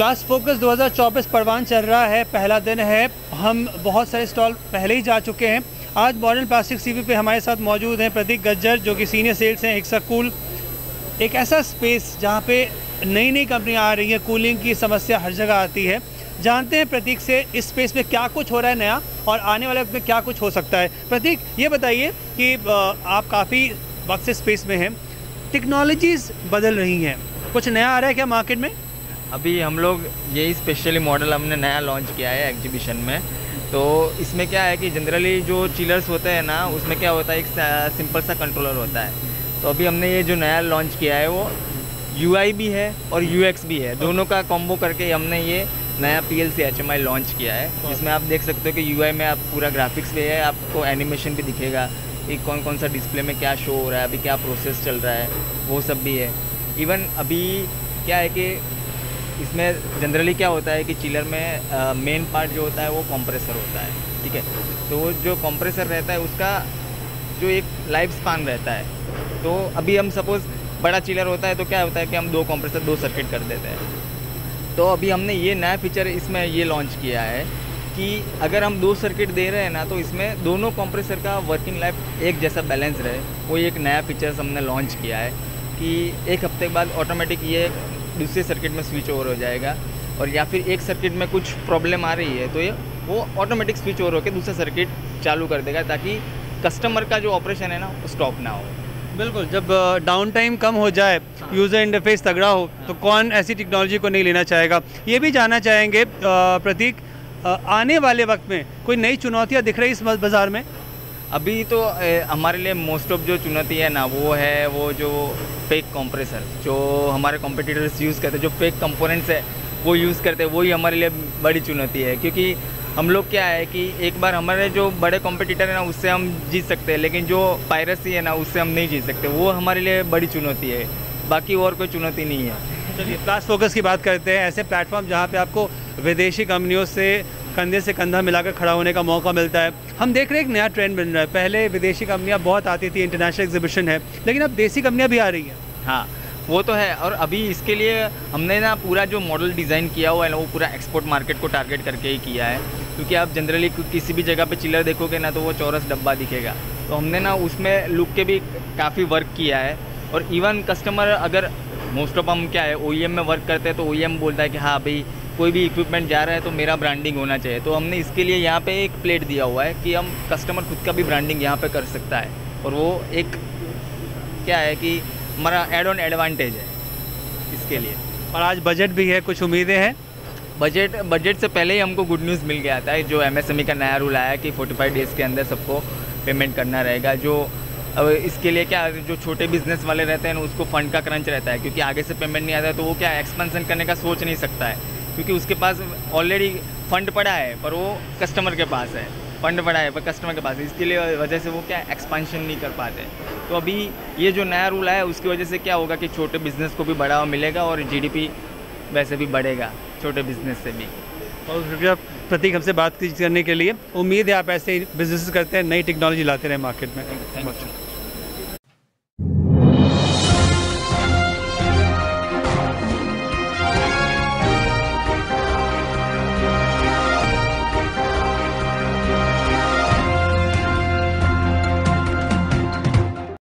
Class focus 2024 परवान चल रहा है, पहला दिन है। हम बहुत सारे स्टॉल पहले ही जा चुके हैं। आज मॉडर्न प्लास्टिक सीवी पे हमारे साथ मौजूद हैं प्रतीक गज्जर, जो कि सीनियर सेल्स हैं हेक्सा कूल। एक ऐसा स्पेस जहाँ पे नई नई कंपनियाँ आ रही हैं, कूलिंग की समस्या हर जगह आती है। जानते हैं प्रतीक से इस स्पेस में क्या कुछ हो रहा है नया और आने वाले वक्त में क्या कुछ हो सकता है। प्रतीक, ये बताइए कि आप काफ़ी वक्त से स्पेस में हैं, टेक्नोलॉजीज़ बदल रही हैं, कुछ नया आ रहा है क्या मार्केट में? अभी हम लोग यही स्पेशली मॉडल हमने नया लॉन्च किया है एग्जीबिशन में। तो इसमें क्या है कि जनरली जो चिलर्स होते हैं ना, उसमें क्या होता है, एक सिंपल सा कंट्रोलर होता है। तो अभी हमने ये जो नया लॉन्च किया है वो UI भी है और UX भी है, दोनों का कॉम्बो करके हमने ये नया PLC HMI लॉन्च किया है, जिसमें आप देख सकते हो कि UI में आप पूरा ग्राफिक्स भी है, आपको एनिमेशन भी दिखेगा कि कौन कौन सा डिस्प्ले में क्या शो हो रहा है, अभी क्या प्रोसेस चल रहा है, वो सब भी है। इवन अभी क्या है कि इसमें जनरली क्या होता है कि चिलर में मेन पार्ट जो होता है वो कंप्रेसर होता है, ठीक है। तो वो जो कंप्रेसर रहता है उसका जो एक लाइफ स्पान रहता है, तो अभी हम सपोज़ बड़ा चिलर होता है तो क्या होता है कि हम 2 कंप्रेसर 2 सर्किट कर देते हैं। तो अभी हमने ये नया फीचर इसमें ये लॉन्च किया है कि अगर हम 2 सर्किट दे रहे हैं ना, तो इसमें दोनों कंप्रेसर का वर्किंग लाइफ एक जैसा बैलेंस रहे। वो एक नया फीचर्स हमने लॉन्च किया है कि 1 हफ्ते के बाद ऑटोमेटिक ये दूसरे सर्किट में स्विच ओवर हो जाएगा, और या फिर एक सर्किट में कुछ प्रॉब्लम आ रही है तो ये वो ऑटोमेटिक स्विच ओवर होकर दूसरा सर्किट चालू कर देगा, ताकि कस्टमर का जो ऑपरेशन है ना वो स्टॉप ना हो। बिल्कुल, जब डाउन टाइम कम हो जाए, यूज़र इंटरफेस तगड़ा हो, तो कौन ऐसी टेक्नोलॉजी को नहीं लेना चाहेगा। ये भी जानना चाहेंगे प्रतीक, आने वाले वक्त में कोई नई चुनौतियाँ दिख रही इस बाज़ार में? अभी तो हमारे लिए मोस्ट ऑफ जो चुनौती है ना वो है वो जो फेक कंप्रेसर जो हमारे कॉम्पिटिटर्स यूज़ करते हैं, जो फेक कंपोनेंट्स है वो यूज़ करते हैं, वही हमारे लिए बड़ी चुनौती है। क्योंकि हम लोग क्या है कि एक बार हमारे जो बड़े कॉम्पिटिटर है ना उससे हम जीत सकते हैं, लेकिन जो पायरेसी है ना उससे हम नहीं जीत सकते, वो हमारे लिए बड़ी चुनौती है, बाकी और कोई चुनौती नहीं है। चलिए क्लास फोकस की बात करते हैं, ऐसे प्लेटफॉर्म जहाँ पे आपको विदेशी कंपनियों से कंधे से कंधा मिलाकर खड़ा होने का मौका मिलता है। हम देख रहे हैं एक नया ट्रेंड बन रहा है, पहले विदेशी कंपनियाँ बहुत आती थी, इंटरनेशनल एग्जीबिशन है, लेकिन अब देसी कंपनियाँ भी आ रही हैं। हाँ, वो तो है। और अभी इसके लिए हमने ना पूरा जो मॉडल डिज़ाइन किया हुआ है ना वो पूरा एक्सपोर्ट मार्केट को टारगेट करके ही किया है, क्योंकि आप जनरली किसी भी जगह पे चिलर देखोगे ना तो वो चौरस डब्बा दिखेगा। तो हमने ना उसमें लुक के भी काफ़ी वर्क किया है। और इवन कस्टमर अगर मोस्ट ऑफ हम क्या है OEM में वर्क करते हैं, तो OEM बोलता है कि हाँ भाई कोई भी इक्विपमेंट जा रहा है तो मेरा ब्रांडिंग होना चाहिए। तो हमने इसके लिए यहाँ पे एक प्लेट दिया हुआ है कि हम कस्टमर खुद का भी ब्रांडिंग यहाँ पे कर सकता है, और वो एक क्या है कि हमारा एड ऑन एडवांटेज है इसके लिए। और आज बजट भी है, कुछ उम्मीदें हैं? बजट से पहले ही हमको गुड न्यूज़ मिल गया था, जो MSME का नया रूल आया कि 45 डेज़ के अंदर सबको पेमेंट करना रहेगा। जो अब इसके लिए क्या जो छोटे बिजनेस वाले रहते हैं ना उसको फंड का क्रंच रहता है, क्योंकि आगे से पेमेंट नहीं आता है तो वो क्या एक्सपेंशन करने का सोच नहीं सकता है, क्योंकि उसके पास ऑलरेडी फंड पड़ा है पर वो कस्टमर के पास है, फंड पड़ा है पर कस्टमर के पास है, इसके लिए वजह से वो क्या एक्सपेंशन नहीं कर पाते। तो अभी ये जो नया रूल आया उसकी वजह से क्या होगा कि छोटे बिजनेस को भी बढ़ावा मिलेगा और GDP वैसे भी बढ़ेगा छोटे बिजनेस से भी। और शुक्रिया प्रतीक हमसे बात करने के लिए। उम्मीद है आप ऐसे ही बिजनेस करते हैं, नई टेक्नोलॉजी लाते रहे मार्केट में। Thank you.